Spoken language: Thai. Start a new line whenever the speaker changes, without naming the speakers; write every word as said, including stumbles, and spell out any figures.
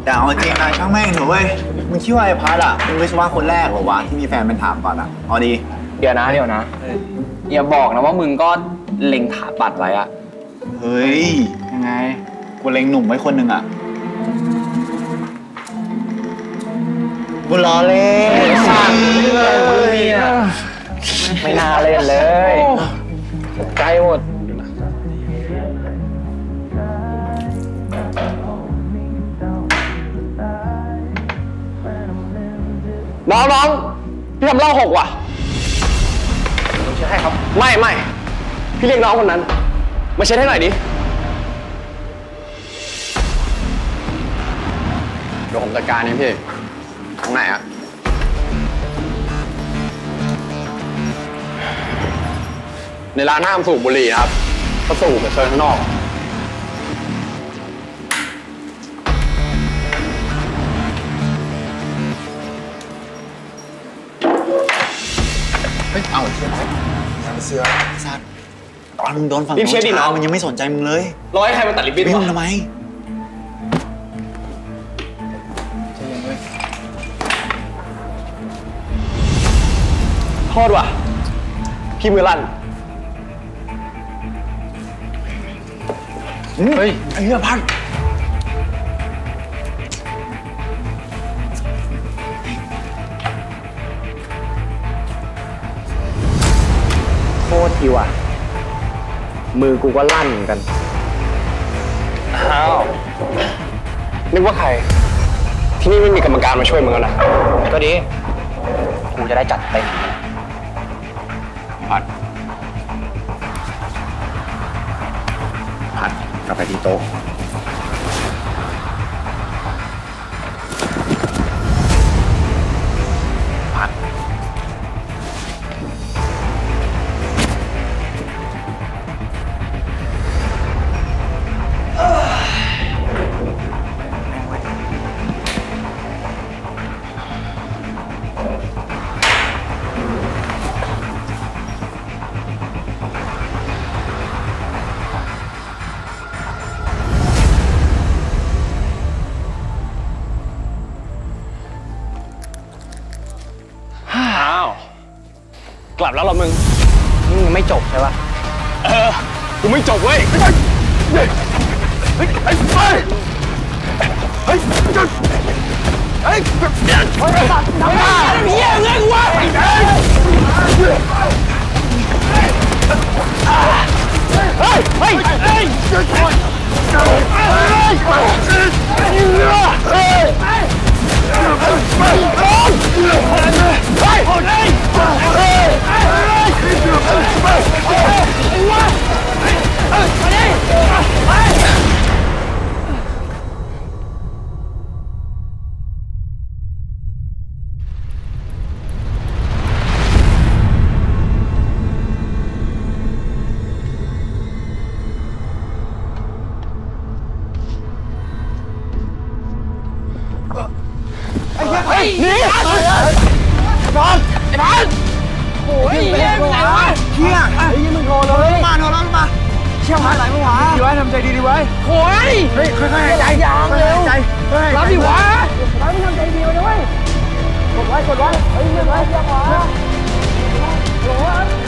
แต่เอาจริงนะช่างแม่งเถอะเว้ยมึงคิดว่าไอ้พัดอ่ะมึงวิศวะคนแรกเหรอวะที่มีแฟนเป็นถามก่อนอ่ะเอาดี
เดี๋ยวนะเดี๋ยวนะอย่าบอกนะว่ามึงก็เล็งถาปัดไว้อะ
เฮ้ยยังไงกูเล็งหนุ่มไว้คนหนึ่งอ่ะกูล้อเล่นสั่งเลย
ไม่น่าเล่นเลยใจหมดน้องน้องพี่ทำเหล้าหกว่ะผมเช็ดให้ครับไม่ไม่พี่เรียกน้องคนนั้นมาเช็ดให้หน่อยดิเดี๋ยวผมจัดการนี่พี่ตรงไหนอะในร้านห้ามสูบบุหรี่นะครับถ้าสูบจะเชิญข้างนอก
เฮ้ยเอาเชื่อไหมเสือสัตว์ตอนมึงโดนฝั่งโน้นช้ามันยังไม่สนใจมึงเลย
รอให้ใครมาตัดลิปบิ้นวะ
ทำไม
โทษว่ะพี่มือลั่น
เฮ้ยไอ้เหี้ยพัด
โทษทีว่ะมือกูก็ลั่นเหมือนกันอ้าวนึกว่าใครที่นี่ไม่มีกรรมการมาช่วยมึงแล้วนะก็ดีกูจะได้จัดเต็มพัดพัดกลับไปที่โต๊ะพัดกลับแล้วเหรอมึงมึงยังไม่จบใช่ปะเออกูไม่จบเว้ยเฮ้ยเฮ้ยเฮ้ยเฮ้ยเฮ้ยเฮ้ยเฮ้ยทำไมทำไมเฮียเงินวะเฮ้ยเฮ้ยเฮ้ยเฮ้ยเฮ้ยเฮ้ยนี่ไอ้บอลไอ้บอลโอ้ยเฮียไปไหนวะเฮียไอ้ยี่มึงโทรเลยมาโทรแล้วมาเชี่ยวหาอะไรเมื่อวานดีไว้ทำใจดีดีไว้โอ้ยเฮ้ยค่อยๆใจยางเร็วใจรับดิวะรับไม่ทำใจดีไว้ด้วยกดไว้กดไว้เฮ้ยเฮียไว้เฮียขวาโห